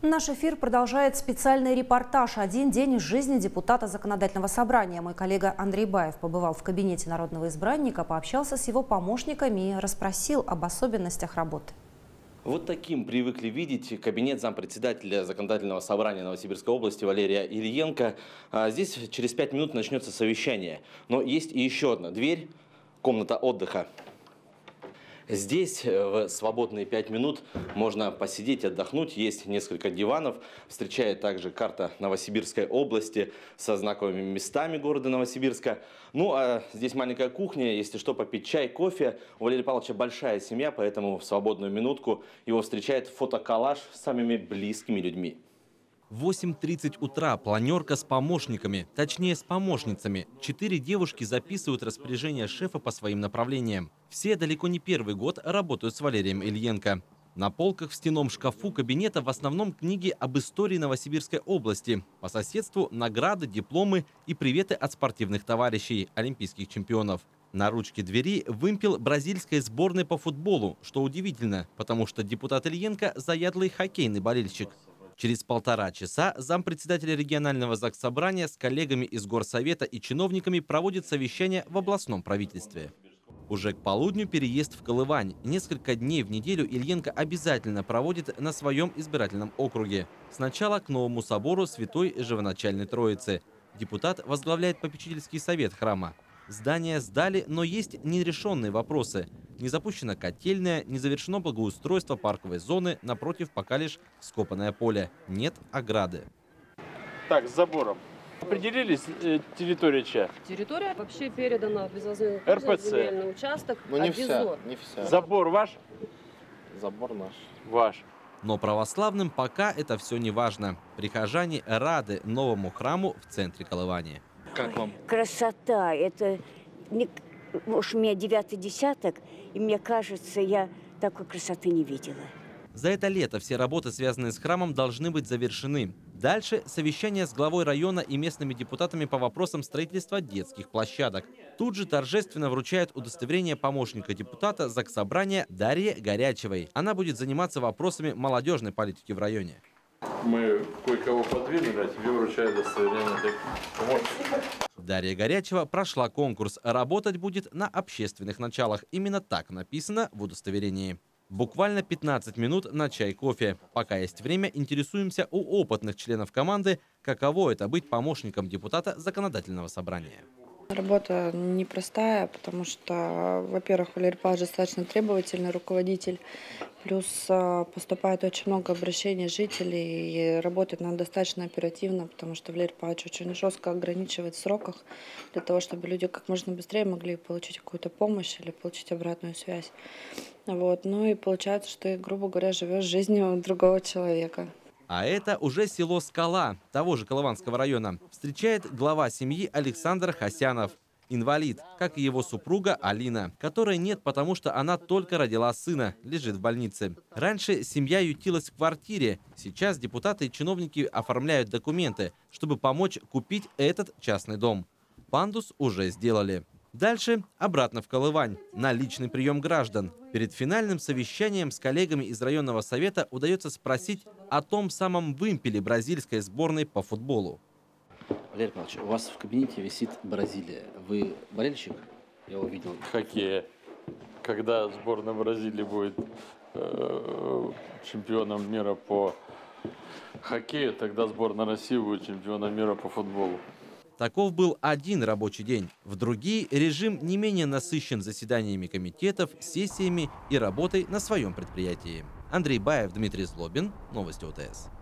Наш эфир продолжает специальный репортаж «Один день из жизни депутата Законодательного собрания». Мой коллега Андрей Баев побывал в кабинете народного избранника, пообщался с его помощниками и расспросил об особенностях работы. Вот таким привыкли видеть кабинет зампредседателя Законодательного собрания Новосибирской области Валерия Ильенко. Здесь через 5 минут начнется совещание. Но есть и еще одна дверь, комната отдыха. Здесь в свободные 5 минут можно посидеть, отдохнуть. Есть несколько диванов. Встречает также карта Новосибирской области со знаковыми местами города Новосибирска. Ну а здесь маленькая кухня, если что, попить чай, кофе. У Валерия Павловича большая семья, поэтому в свободную минутку его встречает фотоколлаж с самыми близкими людьми. В 8:30 утра планерка с помощниками, точнее с помощницами. 4 девушки записывают распоряжения шефа по своим направлениям. Все далеко не первый год работают с Валерием Ильенко. На полках в стенном шкафу кабинета в основном книги об истории Новосибирской области. По соседству награды, дипломы и приветы от спортивных товарищей, олимпийских чемпионов. На ручке двери вымпел бразильской сборной по футболу, что удивительно, потому что депутат Ильенко – заядлый хоккейный болельщик. Через 1,5 часа зампредседателя регионального заксобрания с коллегами из горсовета и чиновниками проводит совещание в областном правительстве. Уже к полудню переезд в Колывань. Несколько дней в неделю Ильенко обязательно проводит на своем избирательном округе. Сначала к новому собору Святой Живоначальной Троицы. Депутат возглавляет попечительский совет храма. Здание сдали, но есть нерешенные вопросы. Не запущена котельная, не завершено благоустройство парковой зоны, напротив пока лишь вскопанное поле. Нет ограды. Так, с забором. Определились, территория чья? Территория вообще передана в безвозмездный земельный участок. Но не вся, не вся. Забор ваш? Забор наш. Ваш. Но православным пока это все не важно. Прихожане рады новому храму в центре Колывани. Как вам? Красота. Это, уж у меня 9-й десяток, и мне кажется, я такой красоты не видела. За это лето все работы, связанные с храмом, должны быть завершены. Дальше совещание с главой района и местными депутатами по вопросам строительства детских площадок. Тут же торжественно вручают удостоверение помощника депутата Заксобрания Дарье Горячевой. Она будет заниматься вопросами молодежной политики в районе. Мы кое-кого подвинули, а тебе вручают удостоверение. Дарья Горячева прошла конкурс. Работать будет на общественных началах. Именно так написано в удостоверении. Буквально 15 минут на чай-кофе. Пока есть время, интересуемся у опытных членов команды, каково это быть помощником депутата Законодательного собрания. Работа непростая, потому что, во-первых, Валерий Павлович достаточно требовательный руководитель, плюс поступает очень много обращений жителей, и работать надо достаточно оперативно, потому что Валерий Павлович очень жестко ограничивает в сроках для того, чтобы люди как можно быстрее могли получить какую-то помощь или получить обратную связь. Вот. Ну и получается, что, ты, грубо говоря, живешь жизнью другого человека. А это уже село Скала, того же Колыванского района. Встречает глава семьи Александр Хасянов. Инвалид, как и его супруга Алина, которой нет, потому что она только родила сына, лежит в больнице. Раньше семья ютилась в квартире. Сейчас депутаты и чиновники оформляют документы, чтобы помочь купить этот частный дом. Пандус уже сделали. Дальше обратно в Колывань, на личный прием граждан. Перед финальным совещанием с коллегами из районного совета удается спросить о том самом вымпеле бразильской сборной по футболу. Валерий Павлович, у вас в кабинете висит Бразилия. Вы болельщик? Я увидел. Хоккея. Когда сборная Бразилии будет чемпионом мира по хоккею, тогда сборная России будет чемпионом мира по футболу. Таков был один рабочий день. В другие режим не менее насыщен заседаниями комитетов, сессиями и работой на своем предприятии. Андрей Баев, Дмитрий Злобин. Новости ОТС.